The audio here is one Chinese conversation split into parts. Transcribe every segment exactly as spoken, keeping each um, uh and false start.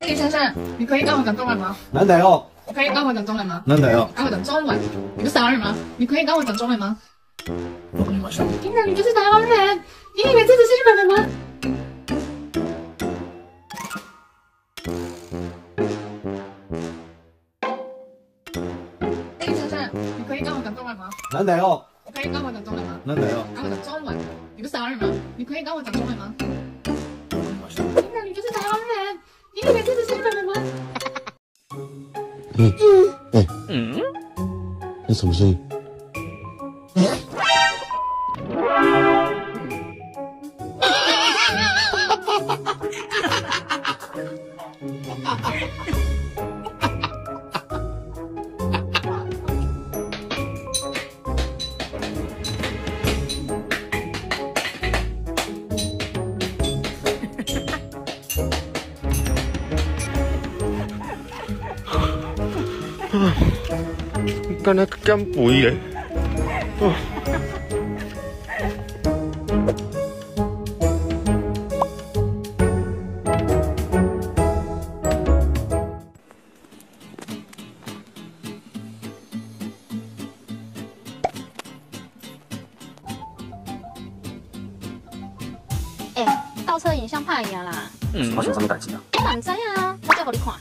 李先生，你可以跟我讲中文吗？ 难得哦。 你可以跟我讲中文吗？ 难得哦。 跟我讲中文。你不是台湾人吗？你可以跟我讲中文吗？ 我跟你玩笑。 天哪，你就是台湾人！你以为这只是日本人吗？李先生，你可以跟我讲中文吗？ 难得哦。 你可以跟我讲中文吗？ 难得哦。 跟我讲中文。你不是台湾人吗？你可以跟我讲中文吗？ 我跟你玩笑。 天哪，你就是台湾人！你以为这只是日本人吗？ 嗯，哎，嗯，那什么声音？敢若减肥咧！哦。 欸，倒车影像歹去啊啦！ 嗯，发生啥物代志啊？ 我嘛唔知啊，我叫互你看。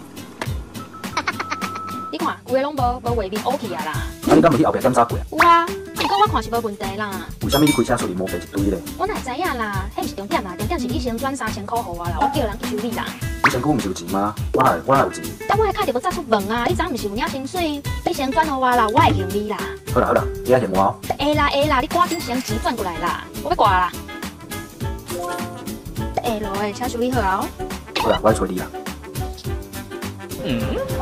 你看，有诶拢无无画面乌去啊啦！ 啊，你敢袂去后壁检查过啊？ 有啊，不过我看是无问题啦。 为虾米你开车处理毛病一堆咧？ 我哪知影啦，迄毋是重点啦，重点是你先转三千块互我啦，我叫人去修理啦。 你身躯毋是有钱吗？我哪我哪有钱？ 但我迄卡就要早出门啊！你昨毋是有领薪水？你先转互我啦，我会还你啦。 好啦好啦，你爱嫌我哦。 会啦会啦，你赶紧先钱转过来啦，我要挂啦。会咯诶，车修理好啊哦。 好啦，我来找你啦。嗯。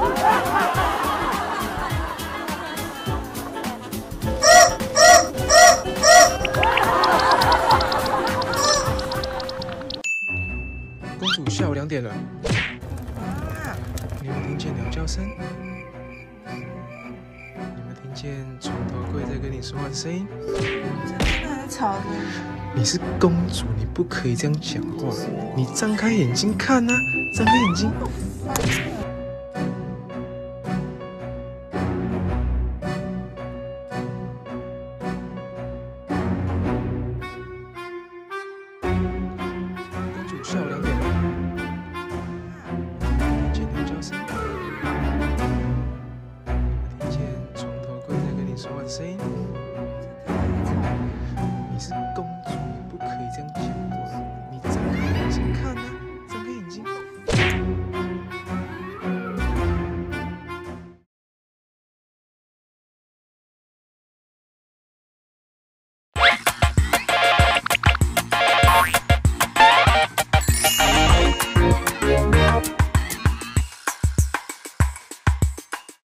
公主，下午两点了。你有没有听见鸟叫声？你们听见床头柜在跟你说话的声音？ 真的很吵的。 你是公主，你不可以这样讲话。你张开眼睛看啊，张开眼睛。